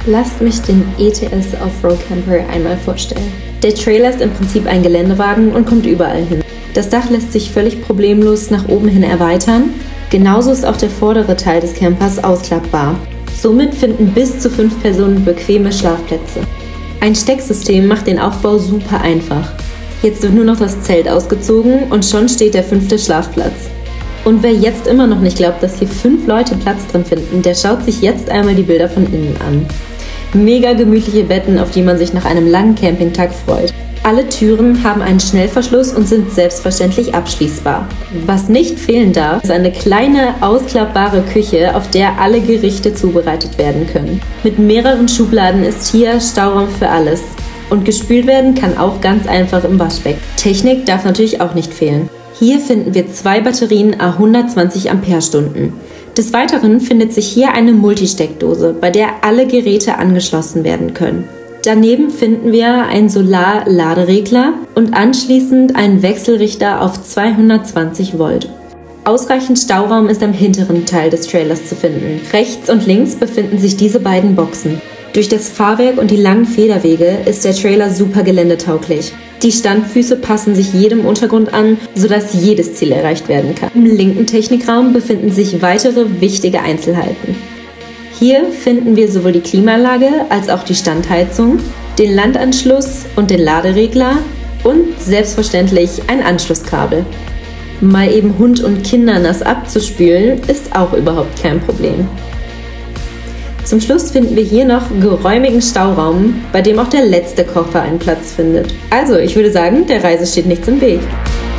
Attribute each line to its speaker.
Speaker 1: Lasst mich den ETS Offroad Camper einmal vorstellen. Der Trailer ist im Prinzip ein Geländewagen und kommt überall hin. Das Dach lässt sich völlig problemlos nach oben hin erweitern. Genauso ist auch der vordere Teil des Campers ausklappbar. Somit finden bis zu 5 Personen bequeme Schlafplätze. Ein Stecksystem macht den Aufbau super einfach. Jetzt wird nur noch das Zelt ausgezogen und schon steht der 5. Schlafplatz. Und wer jetzt immer noch nicht glaubt, dass hier 5 Leute Platz drin finden, der schaut sich jetzt einmal die Bilder von innen an. Mega gemütliche Betten, auf die man sich nach einem langen Campingtag freut. Alle Türen haben einen Schnellverschluss und sind selbstverständlich abschließbar. Was nicht fehlen darf, ist eine kleine ausklappbare Küche, auf der alle Gerichte zubereitet werden können. Mit mehreren Schubladen ist hier Stauraum für alles. Und gespült werden kann auch ganz einfach im Waschbecken. Technik darf natürlich auch nicht fehlen. Hier finden wir 2 Batterien à 120 Ampere-Stunden. Des Weiteren findet sich hier eine Multisteckdose, bei der alle Geräte angeschlossen werden können. Daneben finden wir einen Solar-Laderegler und anschließend einen Wechselrichter auf 220 Volt. Ausreichend Stauraum ist am hinteren Teil des Trailers zu finden. Rechts und links befinden sich diese beiden Boxen. Durch das Fahrwerk und die langen Federwege ist der Trailer super geländetauglich. Die Standfüße passen sich jedem Untergrund an, sodass jedes Ziel erreicht werden kann. Im linken Technikraum befinden sich weitere wichtige Einzelheiten. Hier finden wir sowohl die Klimaanlage als auch die Standheizung, den Landanschluss und den Laderegler und selbstverständlich ein Anschlusskabel. Mal eben Hund und Kinder nass abzuspülen ist auch überhaupt kein Problem. Zum Schluss finden wir hier noch geräumigen Stauraum, bei dem auch der letzte Koffer einen Platz findet. Also, ich würde sagen, der Reise steht nichts im Weg.